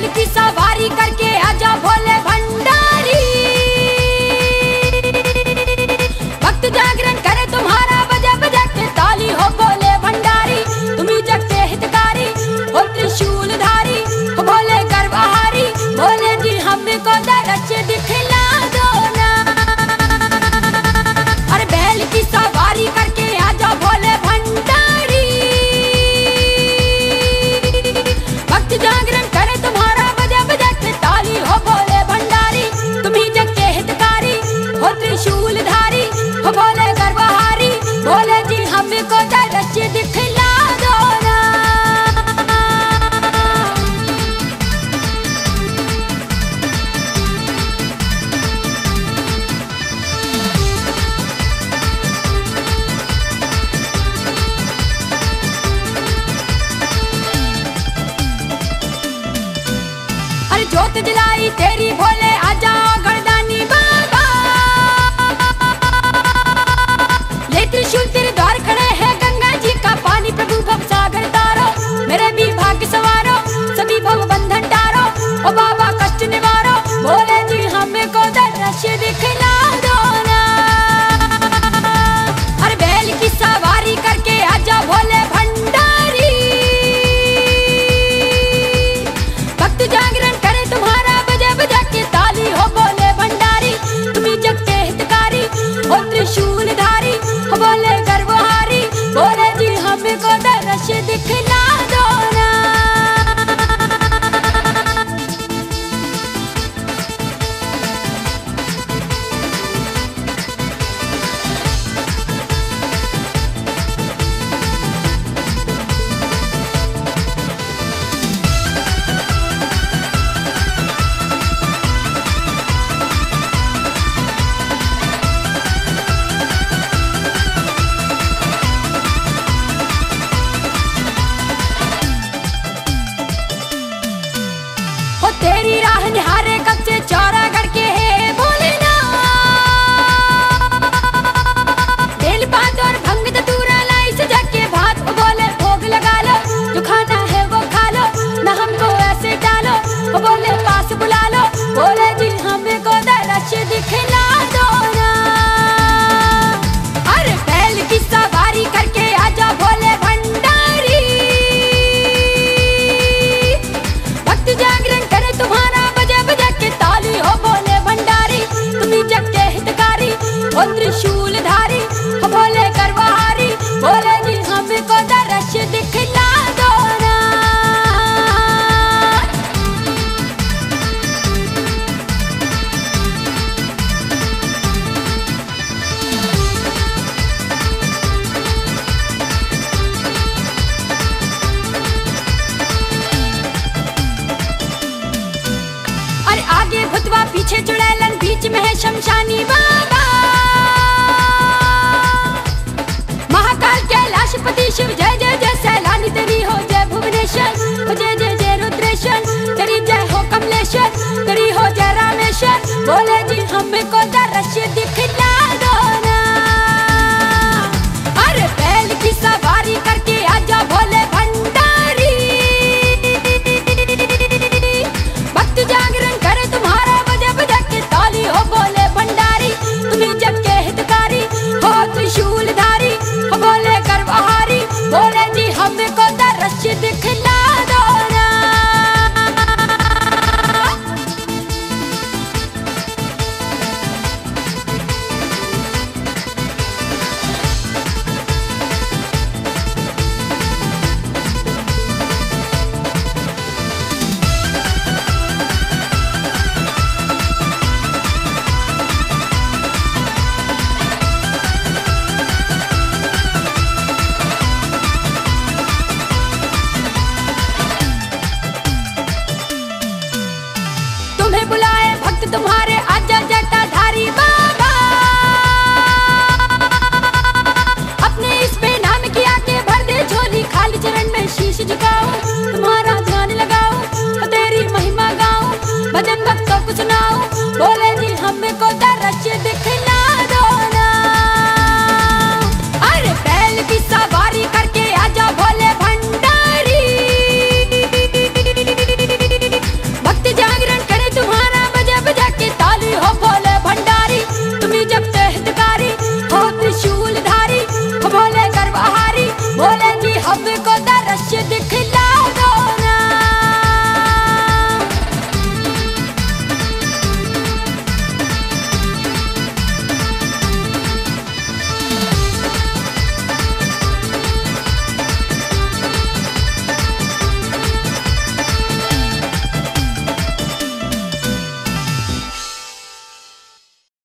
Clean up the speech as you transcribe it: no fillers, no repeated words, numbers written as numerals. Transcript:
की सवारी करके आजा भोले भंडारी। भक्त जागरण करे तुम्हारा बजा बजा के ताली हो भोले भंडारी। तुम्ही जग के हितकारी हो त्रिशूलधारी हो भोले गर्वहारी। भोले जी हमको दर्शन दिखला दो ना। अरे बैल की सवारी करके आजा भोले भंडारी। भक्त जागरण करे तुम्हारा बजा बजा के ताली हो भोले भंडारी। तुम्ही जग के हितकारी हो त्रिशूलधारी हो भोले गर्वहारी। भोले जी हमको दर्शन दिखला दो ना। अरे जोत जलाई तेरी भोले आजा गणदानी बाबा। ले त्रिशूल तेरे द्वार खड़े हैं गंगा जी का पानी। प्रभु भव सागर तारो मेरे भी भाग्य सवारो। सभी भव बंधन टारो ओ बाबा कष्ट निवारो। भोले जी हमको दर्शन दिखला दो ना। अरे बैल की सवारी करके आजा भोले भंडारी। भक्त जागरण करे तुम्हारा बजा बजा के ताली हो भोले भंडारी। तुम्ही जग के हितकारी हो त्रिशूलधारी हो भोले गर्वहारी। भोले जी हमको दर्शन दिखला दो ना। हो तेरी राह निहारे कब से चौरागढ़ के है भोलेनाथ। बेल पात और भंग धतूरा लाई सजा के भात को बोले भोग लगा लो। जो खाना है वो खा लो ना हमको ऐसे डालो। वो बोले पास बुला लो। बोले जी हमको दर्शन दिखला दो ना। अरे बैल की सवारी करके आजा भोले भंडारी। भक्त जागरण करे तुम्हारा बजा बजा के ताली हो भोले भंडारी। तुम्ही जग के हितकारी हो त्रिशूलधारी हो भोले गर्वहारी। भोले जी हमको दर्शन दिखला दो ना। अरे आगे भुतवा पीछे चुड़ैलन बीच में है शमशानी बाबा। महाकाल कैलाशपति शिव जय जय जय सैलानी तेरी हो जय भुवनेश्वर। हो जय जय जय रुद्रेश्वर तेरी जय हो कमलेश्वर। तेरी हो जय रामेश्वर। भोले जी हमको दर्शन दिखला दो ना। अरे बैल की सवारी करके आजा भोले भंडारी। भक्त जागरण करे तुम्हारा बजा बजा के ताली हो भोले भंडारी। तुम्ही जग के हितकारी हो त्रिशूलधारी हो भोले गर्वहारी। भोले जी हमको दर्शन दिखला दो ना। तुम्हें बुलाए भक्त तुम्हारे